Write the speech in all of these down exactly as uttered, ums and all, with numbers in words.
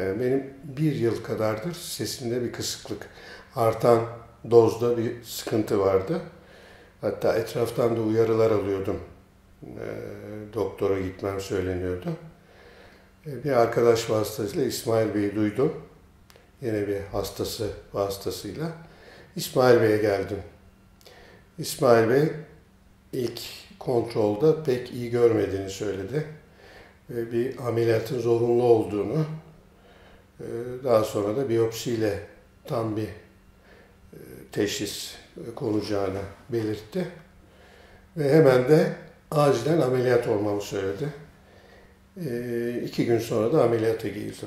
Ee, Benim bir yıl kadardır sesimde bir kısıklık, artan dozda bir sıkıntı vardı. Hatta etraftan da uyarılar alıyordum. Ee, doktora gitmem söyleniyordu. Ee, bir arkadaş vasıtasıyla İsmail Bey'i duydum. Yine bir hastası vasıtasıyla. İsmail Bey'e geldim. İsmail Bey ilk kontrolda pek iyi görmediğini söyledi. Ve bir ameliyatın zorunlu olduğunu, daha sonra da biyopsiyle tam bir teşhis konacağını belirtti. Ve hemen de acilen ameliyat olmamı söyledi. E, iki gün sonra da ameliyata girdim.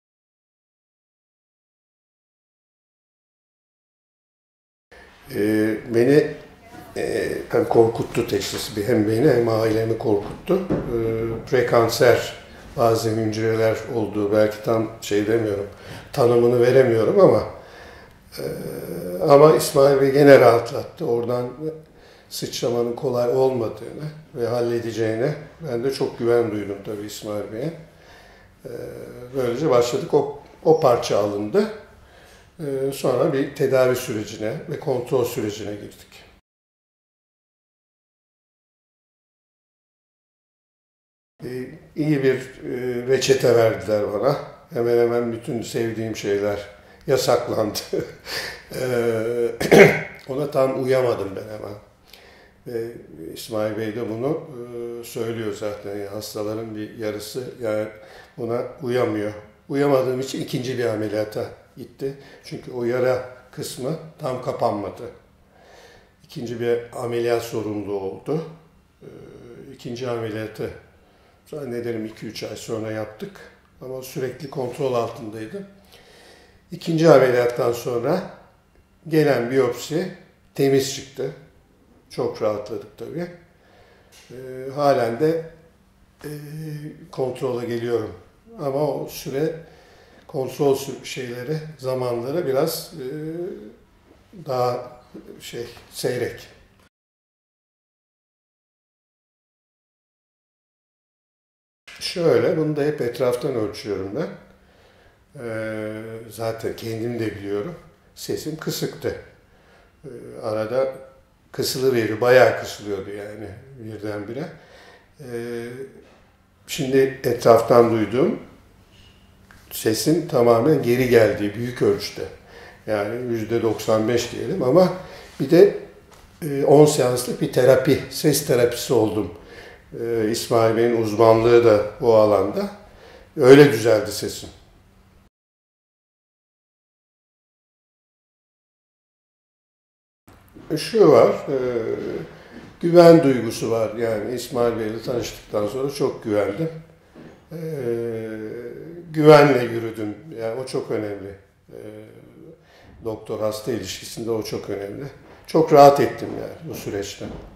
E, beni e, hem korkuttu teşhis, hem beni hem ailemi korkuttu. E, prekanser bazı hücreler olduğu, belki tam şey demiyorum, tanımını veremiyorum ama e, ama İsmail Bey gene rahatlattı. Oradan sıçramanın kolay olmadığını ve halledeceğine ben de çok güven duydum tabii İsmail Bey'e. E, böylece başladık. O, o parça alındı. E, sonra bir tedavi sürecine ve kontrol sürecine girdik. E, iyi bir e, reçete verdiler bana. Hemen hemen bütün sevdiğim şeyler yasaklandı. e, ona tam uyamadım ben hemen. Ve İsmail Bey de bunu e, söylüyor zaten. Yani hastaların bir yarısı yani buna uyamıyor. Uyamadığım için ikinci bir ameliyata gitti. Çünkü o yara kısmı tam kapanmadı. İkinci bir ameliyat zorunlu oldu. E, ikinci ameliyatı zannederim iki üç ay sonra yaptık. Ama sürekli kontrol altındaydı. İkinci ameliyattan sonra gelen biyopsi temiz çıktı. Çok rahatladık tabii. E, halen de e, kontrola geliyorum. Ama o süre, kontrol şeyleri, zamanları biraz e, daha şey, seyrek. Şöyle, bunu da hep etraftan ölçüyorum ben. E, zaten kendim de biliyorum. Sesim kısıktı. E, arada kısılıveriyor, bayağı kısılıyordu yani birdenbire. Ee, şimdi etraftan duyduğum sesin tamamen geri geldiği büyük ölçüde. Yani yüzde doksan beş diyelim ama bir de on seanslık bir terapi, ses terapisi oldum. Ee, İsmail Bey'in uzmanlığı da bu alanda. Öyle düzeldi sesim. Şu var, e, güven duygusu var. Yani İsmail Bey'le tanıştıktan sonra çok güvendim. E, güvenle yürüdüm. Yani o çok önemli. E, doktor hasta ilişkisinde o çok önemli. Çok rahat ettim yani bu süreçte.